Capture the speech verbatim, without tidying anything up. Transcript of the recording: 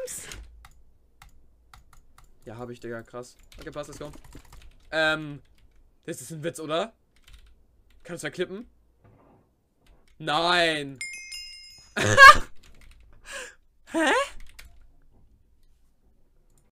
Items? Ja, habe ich, Digga. Krass. Okay, passt, let's go. Ähm, das ist ein Witz, oder? Kannst du verklippen? Nein. Hä?